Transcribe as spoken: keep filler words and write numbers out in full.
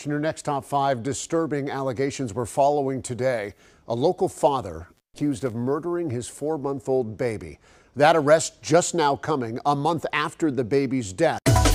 Your next top five disturbing allegations we're following today. A local father accused of murdering his four-month-old baby. That arrest just now coming a month after the baby's death.